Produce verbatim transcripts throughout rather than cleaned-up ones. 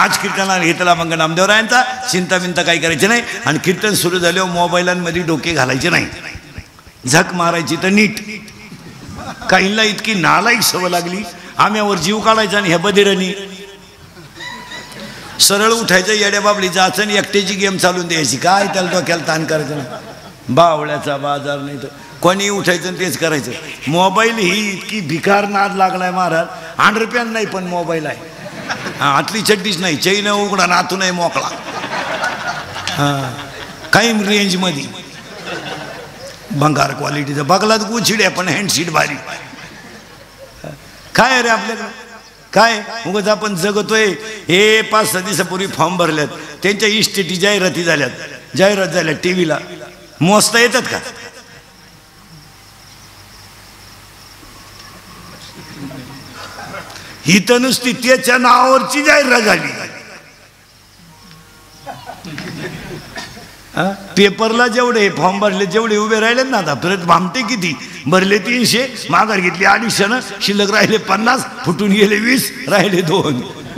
नाच कीर्तनाला घेतला मग नामदेवरायांचा चिंता बिंता काही करायची नाही आणि कीर्तन सुरू झाल्यावर मोबाईलांमध्ये डोके घालायचे नाही झक मारायची तर नीट काहींना इतकी नालायक सवय लागली आम्यावर जीव काढायचा आणि ह्या बधिरांनी सरळ उठायचं येड्या बाबली जायचं आणि एकट्याची गेम चालून द्यायची काय त्याला डोक्याला ताण करायचं नाही बावळ्याचा बाजार नाही तर कोणी उठायचं आणि तेच करायचं मोबाईल ही इतकी भिकार नाद लागलाय महाराज हंड्रेड रुपयान नाही पण मोबाईल आहे आतली चड्डीच नाही चैन उघडा नातूनही मोकळा हां काही रेंजमध्ये भंगार क्वालिटीचा बघलात गुचिड्या पण हँडशीट भारी काय रे आपल्याकडं काय उगाच आपण जगतोय हे पाच सहा दिवसापूर्वी फॉर्म भरल्यात त्यांच्या इस्टेटी जाहिराती झाल्यात जाहिरात झाल्या टी व्हीला मोजता येतात का ही तर नुसती त्याच्या नावावरची जाहिरात झाली पेपरला जेवढे फॉर्म भरले जेवढे उभे राहिले ना आता परत भामटे किती भरले तीनशे माघार घेतली अडीचशे ना शिल्लक राहिले पन्नास फुटून गेले वीस राहिले दोन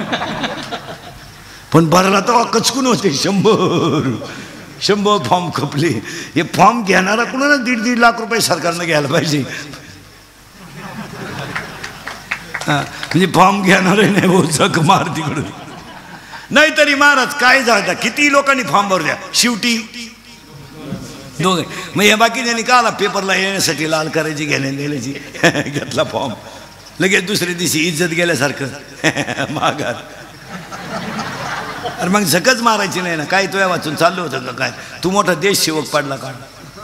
पण भरला तर कचकून होते शंभर शंभर फॉर्म खपले हे फॉर्म घेणारा कुणाला दीड दीड लाख रुपये सरकारनं घ्यायला पाहिजे म्हणजे फॉर्म घेणारे नाही हो जग मार तिकडून नाहीतरी महाराज काय झालं किती लोकांनी फॉर्म भरू द्या शेवटी दोघे मग हे बाकी त्यांनी का आला पेपरला येण्यासाठी लाल करायची घेण्या दिल्याची घेतला फॉर्म लगेच दुसऱ्या दिवशी इज्जत गेल्यासारखं माघार अरे मग झकच मारायची नाही ना काय तुया वाचून चाललं होतं का काय तू मोठा देश सेवक पडला का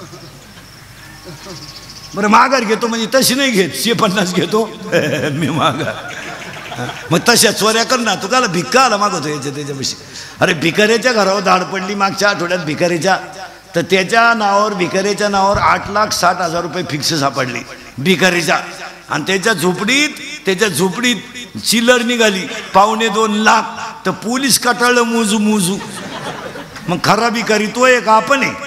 बरं माघार घेतो म्हणजे तशी नाही घेत शे पन्नास घेतो मी माघार मग तशा चोऱ्या कर ना तू काला भिक्का आला मागवतो याच्या त्याच्यापाशी अरे भिकाऱ्याच्या घरावर धाड पडली मागच्या आठवड्यात भिकाऱ्याच्या तर त्याच्या नावावर भिकाऱ्याच्या नावावर आठ लाख साठ हजार रुपये फिक्स सापडली भिकारीच्या आणि त्याच्या झोपडीत त्याच्या झोपडीत चिल्लर निघाली पावणे दोन लाख तर पोलीस कटाळलं मोजू मोजू मग खरा भिकारी तो एक आपण आहे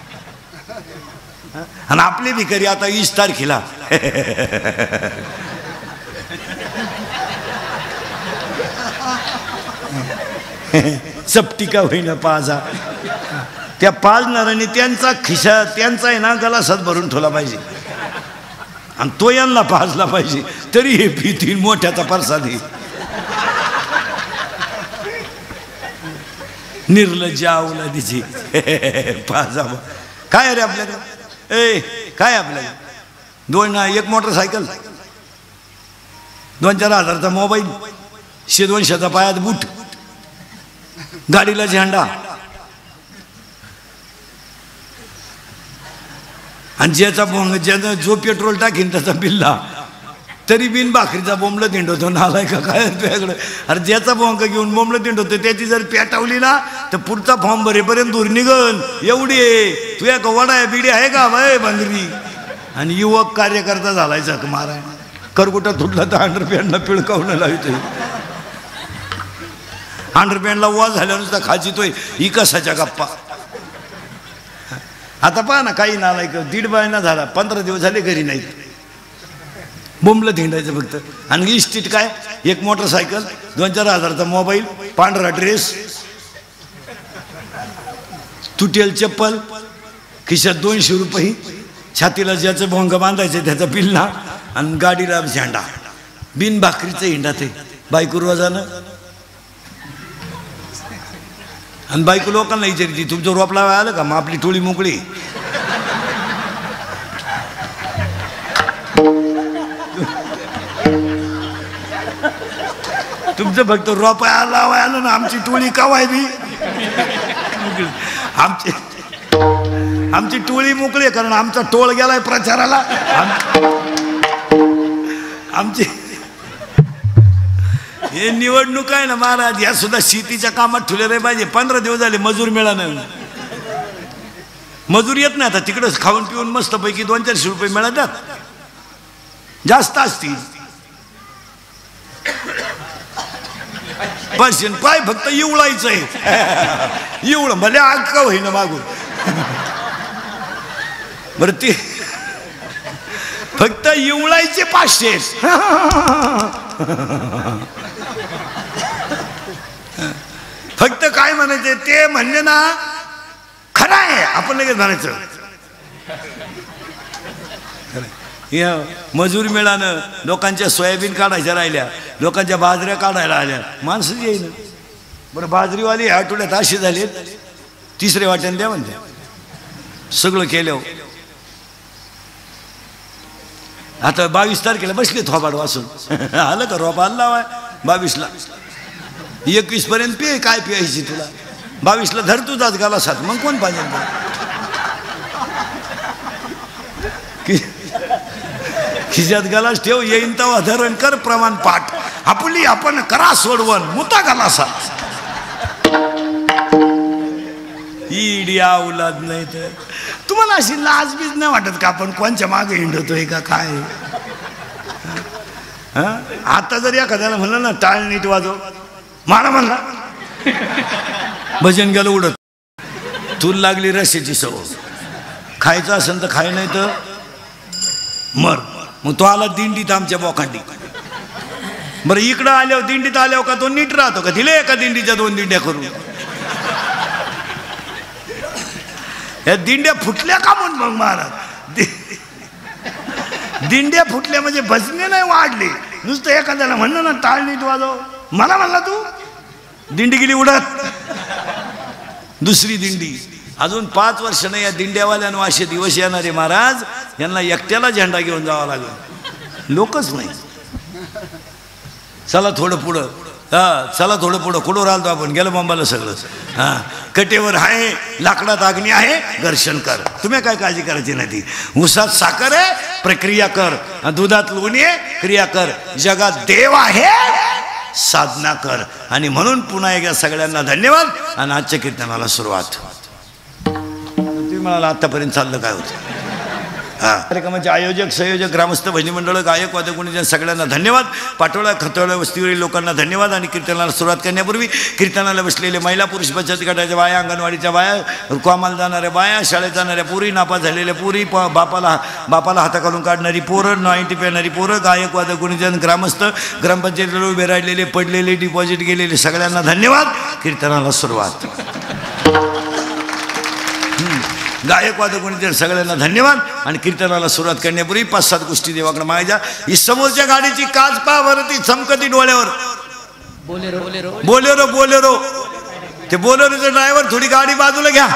आणि आपले भिकारी आता वीस तारखेला चपटिका होईना पाजा त्या पाजणाऱ्याने त्यांचा खिशा त्यांचा आहे ना गलासात भरून ठेवला पाहिजे आणि तो यांना पाजला पाहिजे तरी हे भीती मोठ्याचा प्रसाद निर्लज्ज औलादीची पाजा काय रे आपल्याकडे ए काय आपल्याला दोन एक मोटरसायकल दोन चार हजारचा मोबाईल शे दोनशेचा पायात बूट गाडीला झेंडा आणि ज्याचा बोंग ज्याचा जो पेट्रोल टाकीन त्याचा बिल्ला तरी बिन भाकरीचा बोंबलं तिंडवतो नालाय का काय तुझ्याकडं अरे ज्याचा बोंग घेऊन बोंबलं तिंडवतो त्याची जर पेटावली ना तर पुढचा फॉर्म भरेपर्यंत दूर निघन एवढी आहे तुझ्या का वडा बिडी आहे का बाय बंगरी आणि युवक कार्यकर्ता झालाय चक माराय करकुटा तुटला तर हंड्रेड रुपयांना पिळकावणं लावतोय हंड्रेड रुपयांना वा झाल्यानुसार खाचितोय ही कसाच्या गप्पा आता पहा ना काही नालायक दीड महिना झाला पंधरा दिवस झाले घरी नाहीत बोंबलं धिंडायचं फक्त आणि इस्टीट काय एक मोटरसायकल दोन चार हजारचा मोबाईल पांढरा ड्रेस तुटेल चप्पल खिशात दोनशे रुपये छातीला ज्याचं भोंग बांधायचं त्याचा पिल्ला आणि गाडीला झेंडा बिन भाकरीचं हिंडा ते बायको रोजानं आणि बायको लोकांना विचारते तुमचं रोप लावा आलं का मग आपली टोळी मोकळी तुमचं फक्त रोप लावा आलं ना आमची टोळी कवाय बी आमची आमची टोळी मोकळी आहे कारण आमचा टोळ गेलाय प्रचाराला आमची हे निवडणूक आहे ना महाराज या सुद्धा शेतीच्या कामात ठेवले रे पाहिजे पंधरा दिवस झाले मजूर मिळाला मजूर येत नाही आता तिकडंच खाऊन पिऊन मस्त पैकी दोन चारशे रुपये मिळतात जास्त असतील पर्शन पाय फक्त इवळायचं आहे इवळ भले आग का होईना मागून बरं ते फक्त इवळायचे पाचशे फक्त काय म्हणायचे ते म्हणले ना खरं आहे आपण लगेच म्हणायचं या मजूर मिळालं लोकांच्या सोयाबीन काढायच्या राहिल्या लोकांच्या बाजऱ्या काढायला आल्या माणसं येईन बरं बाजरीवाली आठवड्यात अशी झाली तिसरे वाट्याने द्या म्हणते सगळं केलं आता बावीस तारखेला बसले थोबाड वाचून आलं का रोपा आला बावीसला एकवीस पर्यंत पे काय प्यायची तुला बावीसला धर तू जात गाला सात मग कोण पाहिजे खिशात गालास ठेव येईन तवा धरण कर प्रमाण पाठ आपली आपण करा सोडवण मुता गालासा ईडिया उलाद नाही तर तुम्हाला अशी लाज बीज नाही वाटत का आपण कोणच्या मागे हिंडतोय का काय आता जर एखाद्याला म्हणलं ना टाळ नीट वाजव मारा म्हणला भजन गेलं उडत तूल लागली रश्याची सवय खायचं असेल तर खाय नाही तर मर मग तो आला दिंडीत आमच्या बोखांडी बरं इकडं आल्यावर दिंडीत आल्यावर का तो नीट राहतो का दिले एका दिंडीच्या दोन दिंड्या करून या दिंड्या फुटल्या का म्हणून मग महाराज दिंड्या फुटल्या म्हणजे भजने नाही वाढले नुसतं एखाद्याला म्हणलं ना टाळ नीट वाजव मला म्हणला तू दिंडी गेली उडत दुसरी दिंडी अजून पाच वर्ष नाही या दिंड्यावाल्यानं असे दिवस येणारे महाराज यांना एकट्याला झेंडा घेऊन जावा लागेल लोकच नाही चला थोडं पुढं हा चला थोडं पुढं कुठं राहतो आपण गेलं बंबाला सगळं हा कटेवर आहे लाकडात अग्नी आहे घर्षण कर तुम्ही काय काळजी करायची नाही ती उसात साखर आहे प्रक्रिया कर दुधात लोणी आहे क्रिया कर जगात देव आहे साधना कर आणि म्हणून पुन्हा एकदा सगळ्यांना धन्यवाद आणि आजच्या कीर्तनाला सुरुवात तुम्ही म्हणाला आतापर्यंत चाललं काय होतं हा कार्यक्रमाचे आयोजक संयोजक ग्रामस्थ भजनी मंडळ गायक वादक गुणीजन सगळ्यांना धन्यवाद पाटोळा खतोळा वस्तीवरील लोकांना धन्यवाद आणि कीर्तनाला सुरुवात करण्यापूर्वी कीर्तनाला बसलेले महिला पुरुष बचत गटाच्या बाया अंगणवाडीच्या बाया कामाला जाणाऱ्या बाया शाळेत जाणाऱ्या पुरी नापास झालेल्या पुरी प बापाला बापाला हाताखालून काढणारी पोरं नाईन्टी पेणारी पोरं गायक वादक गुणीजन ग्रामस्थ ग्रामपंचायतीला उभे राहिलेले पडलेले डिपॉझिट गेलेले सगळ्यांना धन्यवाद कीर्तनाला सुरुवात गायक वादक गुणीजन सगळ्यांना धन्यवाद आणि कीर्तनाला सुरुवात करण्यापूर्वी पाच सात गोष्टी देवाकडे मागायच्या ही समोरच्या गाडीची काच पा वरती चमकती डोळ्यावर बोलेरो बोलेरो बोलेरो ते बोलेरोचा ड्रायव्हर थोडी गाडी बाजूला घ्या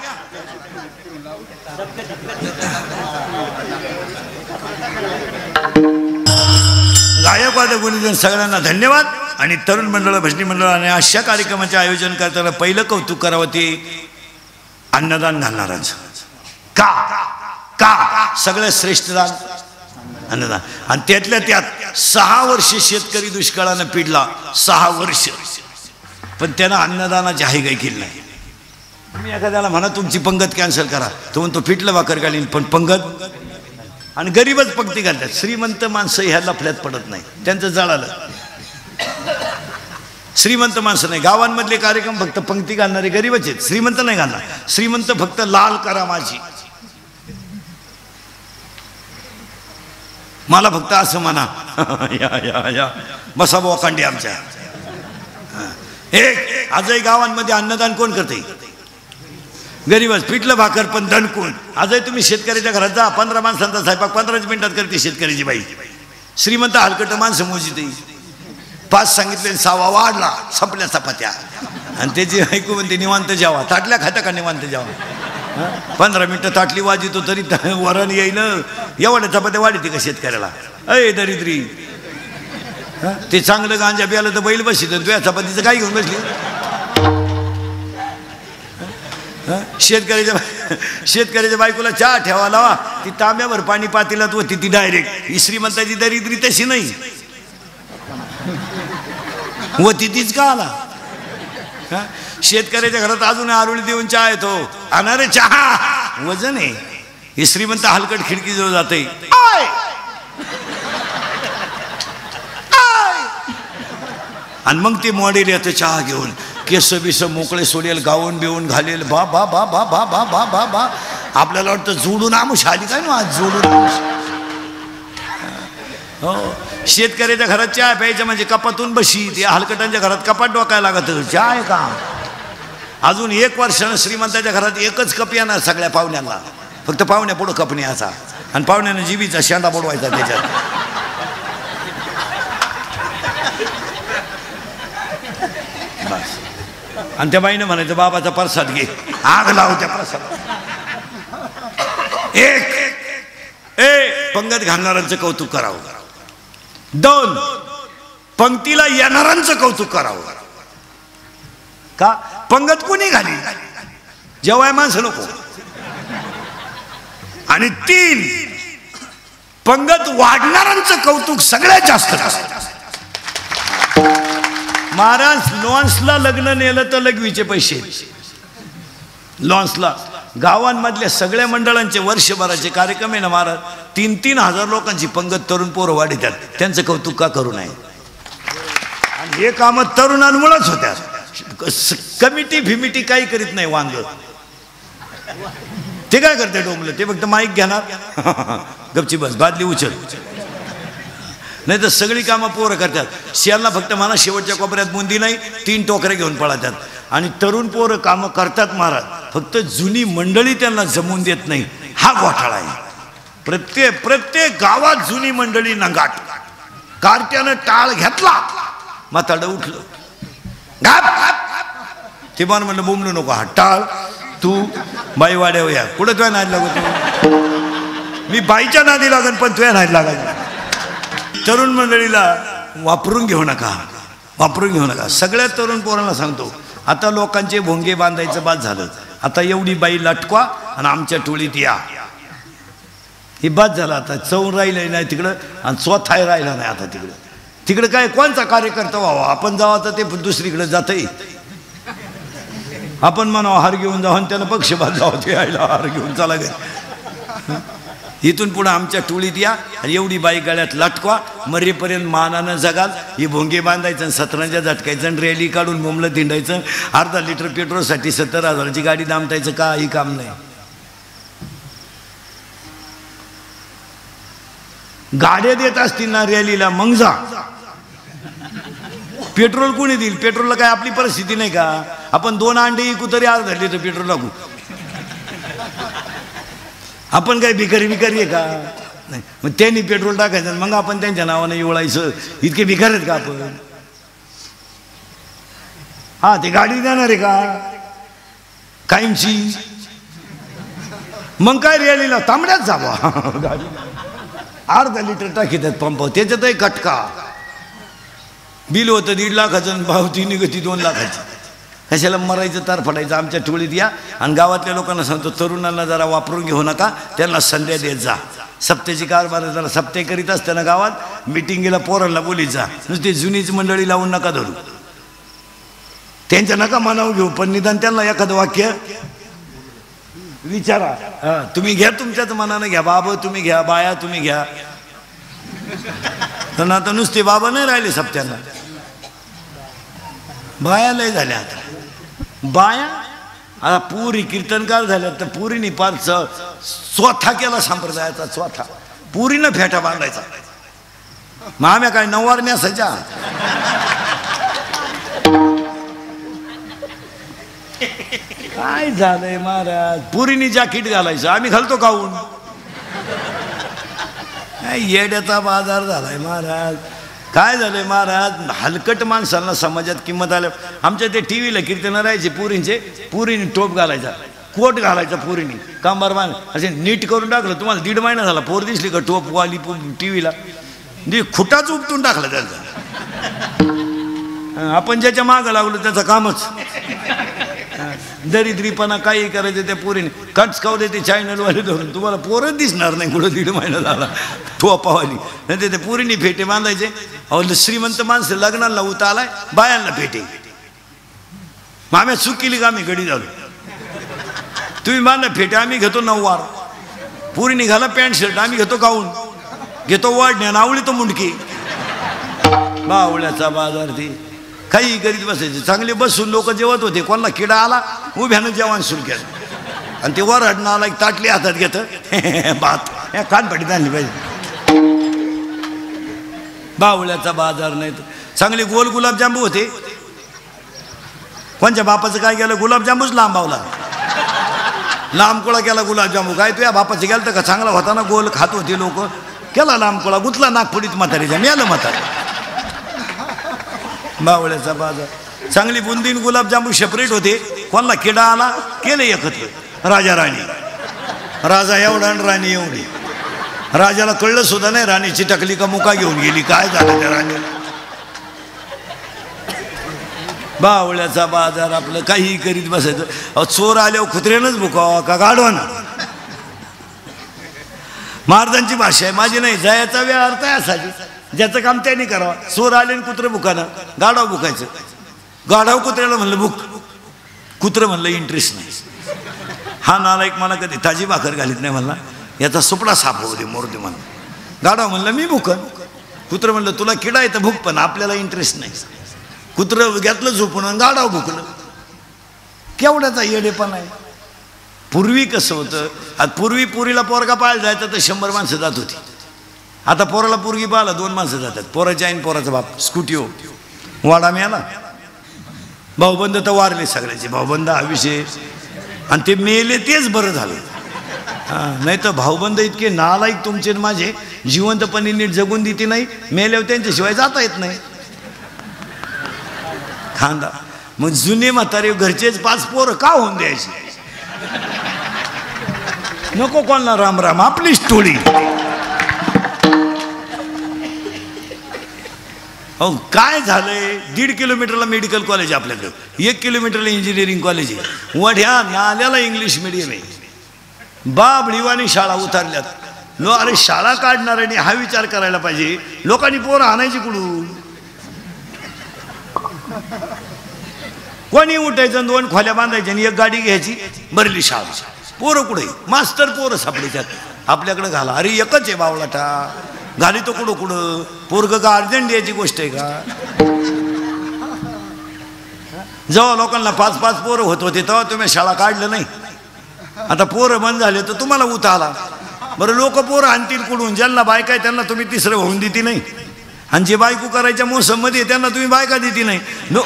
गायक वादक गुणीजन सगळ्यांना धन्यवाद आणि तरुण मंडळ भजनी मंडळ आणि अशा कार्यक्रमाचे आयोजन करताना पहिलं कौतुक करावं ते अन्नदान घालणारांचं का का सगळ्यात श्रेष्ठ दान अन्नदान आणि त्यातल्या त्यात सहा वर्ष शेतकरी दुष्काळानं पिडला सहा वर्ष पण त्यानं अन्नदानाची हायगाई केली नाही तुम्ही एखाद्याला म्हणा तुमची पंगत कॅन्सल करा तो म्हणतो पिठलं भाकर घालीन पण पंगत आणि गरीबच पंक्ती घालतात श्रीमंत माणसं ह्या लफड्यात पडत नाही त्यांचं जळालं श्रीमंत माणसं नाही गावांमधले कार्यक्रम फक्त पंक्ती घालणारे गरीबच आहेत श्रीमंत नाही घालणार श्रीमंत फक्त लाल करा माझी मला फक्त असं म्हणा या या या बसा बोकांडी आमच्या एक आजही गावांमध्ये अन्नदान कोण करते गरीबच पिठलं भाकर पण दणकून आजही तुम्ही शेतकऱ्याच्या घरात जा पंधरा माणसांचा स्वयंपाक पंधराच मिनिटात करते शेतकऱ्याची बाई श्रीमंत हलकट माणसं मोजते पाच सांगितले सहावा वाढला संपल्या चपात्या आणि त्याची ऐकू म्हणते निवांत जेवा ताटल्या खाता का निवांत जेवा पंधरा मिनिटं ताटली वाजितो तरी वरण येईल एवढ्या चपात्या वाढते का शेतकऱ्याला अय दरिद्री ते चांगलं गांजा प्यालं तर बैल बसत तुझ्या चपातीचं काय घेऊन बसली शेतकऱ्याच्या शेतकऱ्याच्या बायकोला चहा ठेवा लावा ती तांब्यावर पाणी पातेलात होती ती डायरेक्ट ही श्रीमंताची दरिद्री तशी नाही व तिथीच का आला शेतकऱ्याच्या घरात अजून आरुळी देऊन चहा येतो अनारे चहा वजन आहे हे श्रीमंत हलकट खिडकी जवळ जाते आणि मग ते मॉडेल येतं चहा घेऊन केस बिस मोकळे सोडेल गाऊन बिवून घालेल बा बा बा बा बा बा बा बा बा आपल्याला वाटतं जोडून आमुष आली काय ना आज जोडून आमुष हो शेतकऱ्याच्या घरात चहा प्यायचं म्हणजे कपातून बशी ते हलकटांच्या घरात कपाट डोकायला लागत चहा आहे का अजून एक वर्षानं श्रीमंताच्या घरात एकच कप येणार सगळ्या पाहुण्यांना, फक्त पाहुण्या पुढं कप न्यायचा आणि पाहुण्यानं जीबीचा शेंडा बुडवायचा त्याच्यात. बस. आणि त्या बाईनं म्हणायचं बाबाचा प्रसाद घे, आग लाव त्या प्रसाद. एक ए पंगत घालणाऱ्यांचं कौतुक करावं. दोन पंक्तीला येणाऱ्यांचं कौतुक करावं. का पंगत कोणी घाली? जेव्हा माणसं नको. आणि तीन पंगत वाढणाऱ्यांचं कौतुक सगळ्यात जास्त. महाराज लॉन्सला लग्न नेलं तर लघवीचे पैसे. लॉन्सला गावांमधल्या सगळ्या मंडळांचे वर्षभराचे कार्यक्रम आहे ना महाराज, तीन तीन हजार लोकांची पंगत तरुण पोरं वाढीतात. त्यांचं कौतुक का करू नये? आणि हे काम तरुणांमुळेच होत्या. कमिटी फिमिटी काही करीत नाही. वांग ते काय करते डोंगलं, ते फक्त माईक घेणार गपची बस बादली उचल. नाही तर सगळी कामं पोरं करतात. शियाला फक्त मला शेवटच्या कोपऱ्यात बुंदी नाही, तीन टोकरे घेऊन पळतात. आणि तरुण पोरं कामं करतात महाराज, फक्त जुनी मंडळी त्यांना जमून देत नाही. हा घोटाळा आहे. प्रत्येक प्रत्येक गावात जुनी मंडळी नंगाट. कार्ट्यानं टाळ घेतला, म्हातारं उठलं. ते पण म्हणलं बोंबलू नको, हा टाळ तू बाई वाड्यावर या. कुठं तुझ्या नादी लागत? मी बाईच्या नादी लागन पण तुझ्या नादी लागायचं. तरुण मंडळीला वापरून घेऊ नका, वापरून घेऊ नका. सगळ्या तरुण पोरांना सांगतो, आता लोकांचे भोंगे बांधायचं बाद झालं. आता एवढी बाई लटकवा आणि आमच्या टोळीत या. हे बाद झालं. आता चौन राहिलं नाही तिकडं आणि चौथाय राहिला नाही आता तिकडं. तिकडं काय कोणचा कार्यकर्ता व्हावा? आपण जावा तर ते दुसरीकडे जातही. आपण म्हणावं हार घेऊन जावं आणि त्यानं पक्षपात जावं, ते यायला हार घेऊन चला गे. इथून पुढे आमच्या टोळीत या आणि एवढी बाई गळ्यात लटकवा, मरेपर्यंत मानानं जगाल. ही भोंगे बांधायचं, सतरांच्या झटकायचं आणि रॅली काढून बोंबलं धिंडायचं. अर्धा लिटर पेट्रोलसाठी सत्तर हजाराची गाडी दामटायचं, काही काम नाही. गाड्या देत असतील ना रॅलीला, मग जा. पेट्रोल कोणी देईल? पेट्रोलला काय आपली परिस्थिती नाही का? आपण दोन अंडे विकू तरी अर्धा लिटर पेट्रोल लागू. आपण काय भिकारी भिकारी आहे का? नाही. मग त्यांनी पेट्रोल टाकायचं, मग आपण त्यांच्या नावानं एवढायचं. इतके भिकार आहेत का आपण? हा ते गाडी देणार आहे का कायमची? मग काय रॅलीला तांबड्यात जावा. गाडी अर्धा लिटर टाकीतात पंपावर, त्याच्यातही कटका. बिल होतं दीड लाखाचं, भावती निघती दोन लाखाची. कशाला मरायचं तार फटायचं? आमच्या टोळीत या आणि गावातल्या लोकांना सांगतो, तरुणांना जरा वापरून घेऊ नका, त्यांना संध्या देत जा. सप्त्याची कारभार जरा सप्ते करीत असताना गावात मिटिंगला पोरांना बोलीत जा. नुसती जुनीच मंडळी लावून नका धरू. त्यांच्या नका मनावर घेऊ, पण निदान त्यांना एखादं वाक्य विचारा. हा तुम्ही घ्या, तुमच्याच मनानं घ्या. बाबा तुम्ही घ्या, बाया तुम्ही घ्या. पण आता नुसते बाबा नाही राहिले सप्त्यांना, बाया लय झाल्या. आता बाया आता पुरी कीर्तनकार झाल्या, तर पुरीनी पार चौथा केला संप्रदायाचा. चौथा पुरीनं फेटा बांधायचा. मग आम्ही काय नऊवार न्यासायच्या? काय झालंय महाराज? पुरीनी जॅकेट घालायचं, आम्ही घालतो काऊन? येड्याचा बाजार झालाय महाराज. काय झालंय महाराज? हलकट माणसांना समाजात किंमत आल्या. आमच्या ते टी व्हीला कीर्तन राहायचे पुरींचे, पुरीने टोप घालायचा, कोट घालायचा पुरीनी, कांबार बांध असे नीट करून टाकलं. तुम्हाला दीड महिना झाला पोर दिसली का टोप वाली टी व्हीला? खुटाच उपटून टाकला त्यांचा. आपण ज्याच्या मागं लागलो त्याचं कामच. दरिद्रीपणा काही करायचं त्या पोरीने कटकावले ते चॅनलवाले धरून. तुम्हाला पोरच दिसणार नाही कुठं दीड महिना झाला ठोपावाली. नाही ते त्या पोरीने फेटे बांधायचे. अहो श्रीमंत माणसं लग्नाला उता आलाय, बायांना फेटे. मग आम्ही चूक केली का? आम्ही गडी झालो. तुम्ही बांधा फेटे, आम्ही घेतो नऊवार. पोरीने घाला पॅन्ट शर्ट, आम्ही घेतो गाऊन, घेतो वाढण्या, आवळी तो मुंडकी. बावळ्याचा बाजार. ते काही करीत बसायचे. चांगले बसून लोक जेवत होते. कोणाला किडा आला, उभ्यानं जेवण सुरू केलं आणि ते वर हडणं आला एक ताटली हातात घेतं, भात कानपटीत आणली पाहिजे. बावळ्याचा बाजार. नाही तर चांगले गोल गुलाबजांबू होते. कोणच्या बापाचं काय केलं? गुलाबजामूच लांबावला, लांबकोळा केला गुलाबजामू. काय तुझ्या बापाचं गेलं तर का? चांगला होता ना, गोल खात होते लोक. केला लांबकोळा, गुतला नागपुडीत म्हातारीच्या, मिळालं म्हातारी. बावळ्याचा बाजार. चांगली बुंदीन गुलाबजामू सेपरेट होते. कोणाला किडा आला, केले एकत्र. राजा राणी, राजा एवढा आणि राणी एवढी. राजाला कळलं सुद्धा नाही राणीची टकली का मुका घेऊन गेली. काय झालं त्या राणीला? बावळ्याचा बाजार. आपलं काही करीत बसायचं. अहो चोर आल्यावर कुत्र्यानंच भुकावा का गाढवानं? महाराजांची भाषा आहे, माझी नाही. जायचा वेळ अर्थ आहे असाची, ज्याचं काम त्याने करावं. चोर आले आणि कुत्रं भुकानं, गाढव भुकायचं. गाढव कुत्र्याला म्हणलं भुक, कुत्रं म्हणलं इंटरेस्ट नाही. हा नालायक मला कधी ताजी भाकर घालीत नाही म्हणला, याचा सुपडा साफ होऊ दे मोर दे म्हणलं. गाढव म्हणलं मी भुकन. कुत्रं म्हणलं तुला किडा येतं भुक, पण आपल्याला इंटरेस्ट नाही. कुत्रं घेतलं झोपून आणि गाढव भुकलं. केवढ्याचा येडेपण आहे. पूर्वी कसं होतं, आता पूर्वी पुरीला पोरगा पाहायला जायचं तर शंभर माणसं जात होती. आता पोराला पोरगी पाहायला दोन माणसं जातात. पोराच्या आईन पोराचा बाप स्कूटी हो, वाडा मिळाला. भाऊबंद तर वारले सगळ्याचे, भाऊबंद हा विषय. आणि ते मेले तेच बरं झालं. हां, नाही तर भाऊबंद इतके नालायक तुमचे माझे, जिवंतपणी नीट जगून देते नाही, मेल्यावर त्यांच्याशिवाय जाता येत नाही. खांदा मग जुने म्हातारे घरचेच पाच पोरं का होऊन द्यायची? नको कोणाला राम राम, आपली स्टोरी. अहो काय झालंय, दीड किलोमीटरला मेडिकल कॉलेज आहे आपल्याकडं, एक किलोमीटरला इंजिनिअरिंग कॉलेज आहे, वढ्या नाल्याला इंग्लिश मिडियम आहे. बाबडीवानी शाळा उतारल्यात. लो अरे शाळा काढणाऱ्यांनी हा विचार करायला पाहिजे, लोकांनी पोरं आणायची कुठून? कोणी उठायचं, दोन खोल्या बांधायच्या आणि एक गाडी घ्यायची, भरली शाळा. पोरं कुठे? मास्तर पोरं सापडायच्यात. आपल्याकडे घाला. अरे एकच आहे बावळाटा, घाली तो कुठं कुठं? पोरग का अर्जंट द्यायची गोष्ट आहे का? जेव्हा लोकांना पाच पाच पोरं होत होते तेव्हा तुम्ही शाळा काढलं नाही. आता पोरं बंद झाले तर तुम्हाला उता आला. बरं लोक पोरं आणतील कुठून? ज्यांना बायका आहे त्यांना तुम्ही तिसरं होऊन देते नाही, आणि जे बायको करायच्या मोसममध्ये त्यांना तुम्ही बायका देते नाही. नो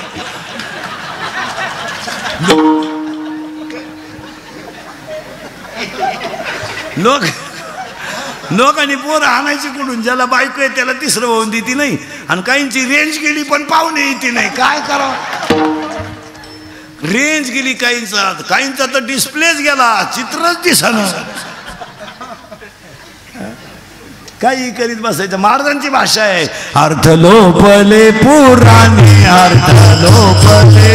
लोक लोकांनी पोरं आणायची कुठून? ज्याला बायको आहे त्याला तिसरं होऊन देते नाही, आणि काहींची रेंज गेली पण पाहुणे येते नाही. काय करावं? रेंज गेली काहींचा, काहींचा तर डिस्प्लेच गेला, चित्रच दिसणं. काही करीत बसायचं. महाराजांची भाषा आहे, अर्थ लोपले पुराणे, अर्थ लोपले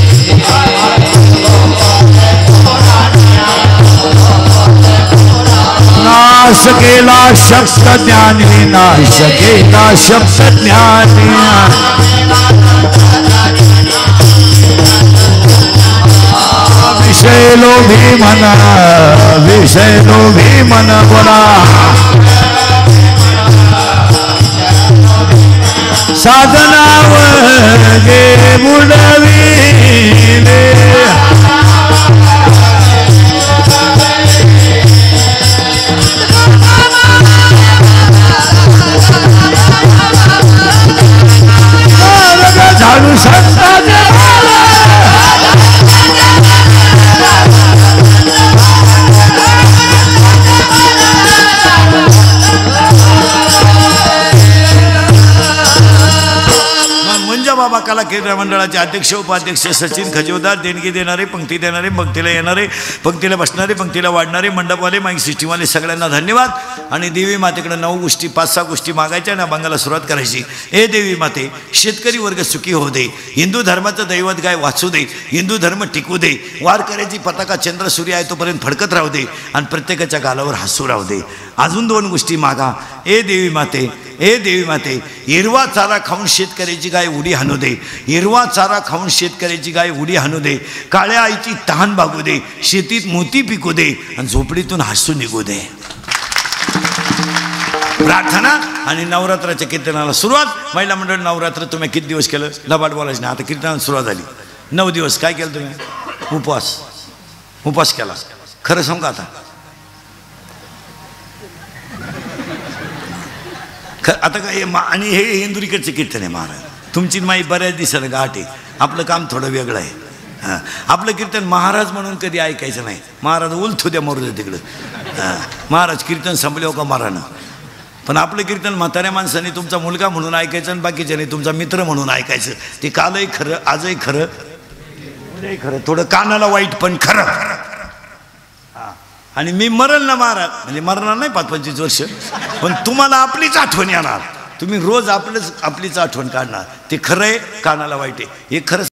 नाश केला शब्द ज्ञानी, नाश केला शब्द ज्ञानी. विषय लोभी मन, विषय लोभी मन बोला. साधनावर गे बुडविले, झाडू संताचे बाबा कला केंद्र मंडळाचे अध्यक्ष उपाध्यक्ष सचिन खजिवदार, देणगी देणारे, पंक्ती देणारे, पंक्तीला येणारे, पंक्तीला बसणारे, पंक्तीला वाढणारे, मंडपवाले, माईक सिस्टीमवाले सगळ्यांना धन्यवाद. आणि देवी मातेकडे नऊ गोष्टी पाच सहा गोष्टी मागायच्या आणि अभंगाला सुरुवात करायची. ए देवी माते, शेतकरी वर्ग सुखी होऊ दे, हिंदू धर्माचं दैवत गाय वाचू दे, हिंदू धर्म टिकू दे, वारकऱ्याची पताका चंद्र सूर्य आहे तोपर्यंत फडकत राहू दे, आणि प्रत्येकाच्या गालावर हसू राहू दे. अजून दोन गोष्टी मागा. ए देवी माते, ए देवी माते, हिरवा चारा खाऊन शेतकऱ्याची गाय उडी हाणू दे, हिरवा चारा खाऊन शेतकऱ्याची गाय उडी हाणू दे, काळ्या आईची तहान भागू दे, शेतीत मोती पिकू दे, आणि झोपडीतून हसू निघू दे. प्रार्थना आणि नवरात्राच्या कीर्तनाला सुरुवात. महिला मंडळ नवरात्र तुम्ही किती दिवस केलं? लबाड बोलायचं नाही. आता कीर्तनाला सुरुवात झाली. नऊ दिवस काय केलं तुम्ही? उपवास. उपवास केला. खरं सांगू का? आता आता काय? आणि हे इंदुरीकडचे कीर्तन आहे महाराज. तुमची माई बऱ्याच दिवसाला गाठ आहे, आपलं काम थोडं वेगळं आहे. हां आपलं कीर्तन महाराज म्हणून कधी ऐकायचं नाही. महाराज उलथू द्या मरू द्या तिकडं. हां महाराज कीर्तन संपल्यावर का मारानं. पण आपलं कीर्तन म्हाताऱ्या माणसाने तुमचा मुलगा म्हणून ऐकायचं आणि बाकीच्याने तुमचा मित्र म्हणून ऐकायचं. ते कालही खरं आजही खरं उद्याही खरं, थोडं कानाला वाईट पण खरं. हां आणि मी मरल ना महाराज म्हणजे मरणार नाही पाच पंचवीस वर्ष, पण तुम्हाला आपलीच आठवण येणार. तुम्ही रोज आपलंच आपलीच आठवण काढणार. ते खरं आहे, कानाला वाईट आहे. हे खरं